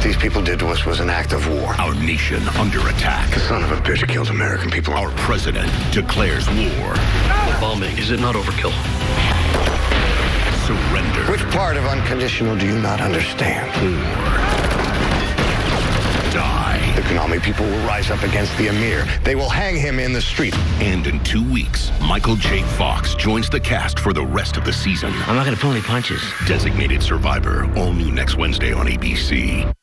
these people did to us was an act of war. Our nation under attack. The son of a bitch killed American people. Our president declares war. The bombing, is it not overkill? Surrender. Which part of unconditional do you not understand? Die. The Konami people will rise up against the Emir. They will hang him in the street. And in 2 weeks, Michael J. Fox joins the cast for the rest of the season. I'm not going to pull any punches. Designated Survivor, all new next Wednesday on ABC.